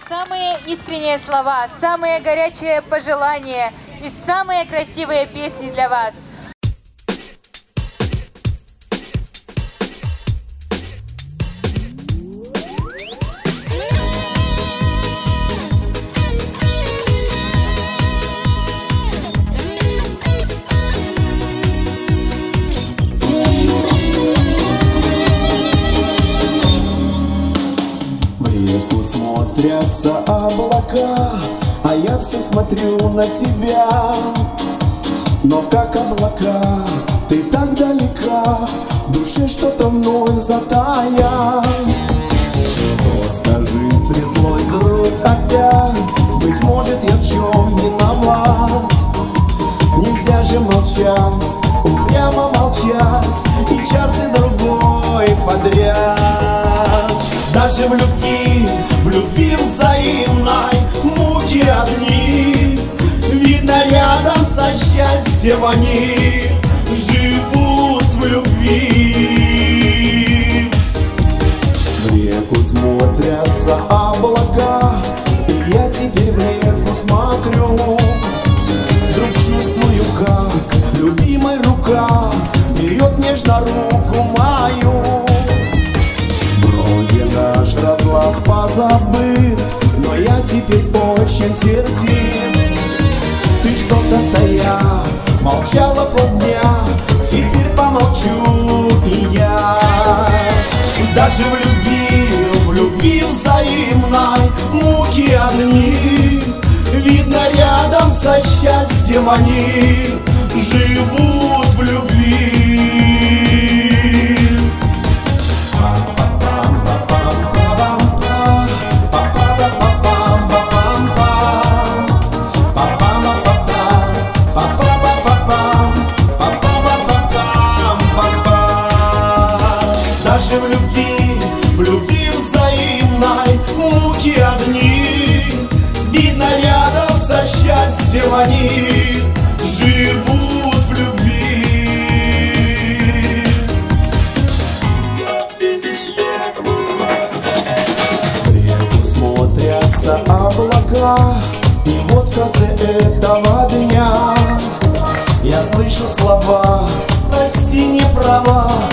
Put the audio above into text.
Самые искренние слова, самые горячие пожелания и самые красивые песни для вас. Смотрятся облака, а я все смотрю на тебя. Но как облака, ты так далека, в душе что-то вновь затая. Что, скажи, стряслось вдруг опять? Быть может, я в чем виноват? Нельзя же молчать, упрямо молчать, и час и другой подряд. Даже в любви взаимной муки одни, видно, рядом со счастьем они живут в любви. В реку смотрятся облака, и я теперь в реку смотрю. Вдруг чувствую, как любимая рука берет нежно руку мою. Вроде наш разлад позабыт, но я теперь очень сердит. Ты что-то тая, молчала полдня, теперь помолчу и я. Даже в любви взаимной муки одни, видно, рядом со счастьем они живут в любви. Даже в любви взаимной муки одни, видно, рядом со счастьем они живут в любви. В реку смотрятся облака, и вот в конце этого дня я слышу слова: прости, не права,